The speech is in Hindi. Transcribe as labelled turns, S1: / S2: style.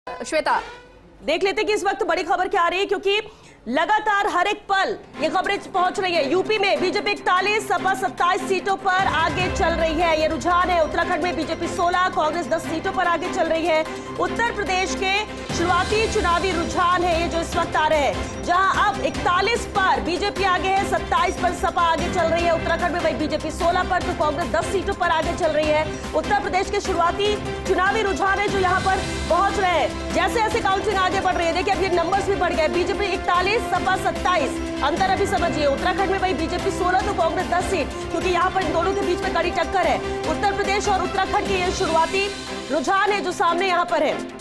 S1: श्वेता,
S2: देख लेते कि इस वक्त बड़ी खबर क्या आ रही है, क्योंकि लगातार हर एक पल ये खबरें पहुंच रही है। यूपी में बीजेपी 41, सपा 27 सीटों पर आगे चल रही है, ये रुझान है। उत्तराखंड में बीजेपी 16, कांग्रेस 10 सीटों पर आगे चल रही है। उत्तर प्रदेश के शुरुआती चुनावी रुझान है ये जो इस वक्त आ रहे हैं, जहां अब 41 पर बीजेपी आगे है, 27 पर सपा आगे चल रही है। उत्तराखंड में वही बीजेपी 16 पर तो कांग्रेस 10 सीटों पर आगे चल रही है। उत्तर प्रदेश के शुरुआती चुनावी रुझान है जो यहाँ पर पहुंच रहे हैं। जैसे जैसे काउंटिंग आगे बढ़ रही है, देखिए अब ये नंबर्स भी बढ़ गए। बीजेपी 41, सपा 27, अंतर अभी समझिए। उत्तराखंड में वही बीजेपी 16 तो कांग्रेस 10 सीट, क्योंकि यहाँ पर इन दोनों के बीच में कड़ी टक्कर है। उत्तर प्रदेश और उत्तराखंड के ये शुरुआती रुझान है जो सामने यहाँ पर है।